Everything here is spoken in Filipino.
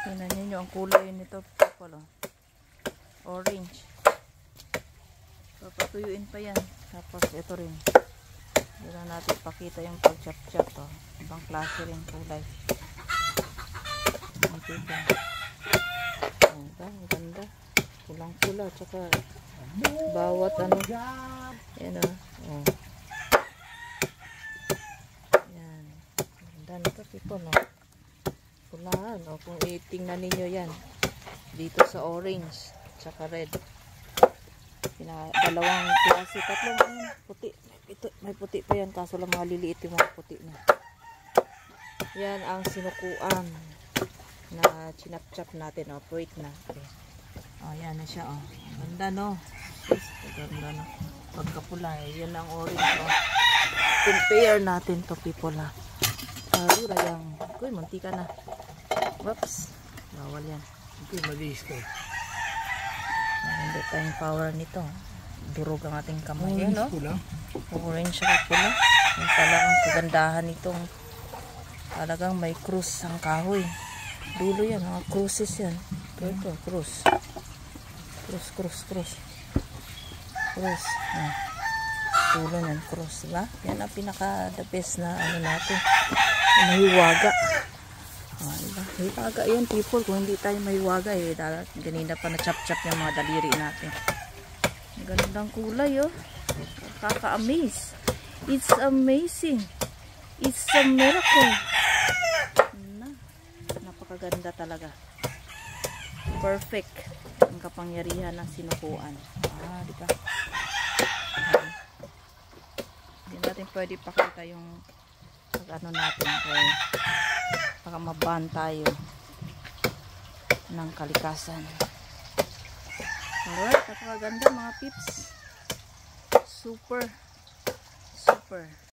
Tingnan niyo ang kulay nito, people, oh. Orange. Papatuyuin pa yan. Tapos ito rin. Hindi lang natin pakita yung pag-chop-chop, oh. Ibang klase rin kulay. Ang ganda. Ang ganda. Pulang-pula. Tsaka bawat ano. Yan, oh. Yan. Ganda nito, people, no? Pulaan, oh. Kung itingnan ninyo yan. Dito sa orange. Tsaka red. Dalawang klase. Tatlong puti. Ito, may puti pa yan. Kaso lang maliliit yung mga puti na. Yan ang sinukuan na chinap-chop natin. Oh, wait na. Okay. Oh, yan na siya. Oh. Ganda, no? Ganda, no? Pagkapula. Yan ang orange. Oh. Compare natin to, people, ha. Rura yung. Uy, mantika na. Whoops. Bawal yan. Ito, malis ko. Hindi tayong power nito. Durog ang ating kamay. Orange no? pula. Orange at pula. Yung talagang kagandahan nitong talagang may krus ang kahoy. Dulo yan. Mga cruces yan. Ito, krus. Krus. Krus. Dulo yan, krus. Diba? Yan ang pinaka the best na ano natin. Mahiwaga. Diba? Hiwaga yan, people. Kung hindi tayo mahiwaga, ganina pa na chop-chop yung mga daliri natin. Ang gandang kulay, oh. Kaka-amaze. It's amazing. It's a miracle. Napakaganda talaga. Perfect ang kapangyarihan ng sinukuan. Diba? Hindi natin pwede pakita yung ano natin kaya baka maban tayo ng kalikasan. Alright, napakaganda mga pips. Super.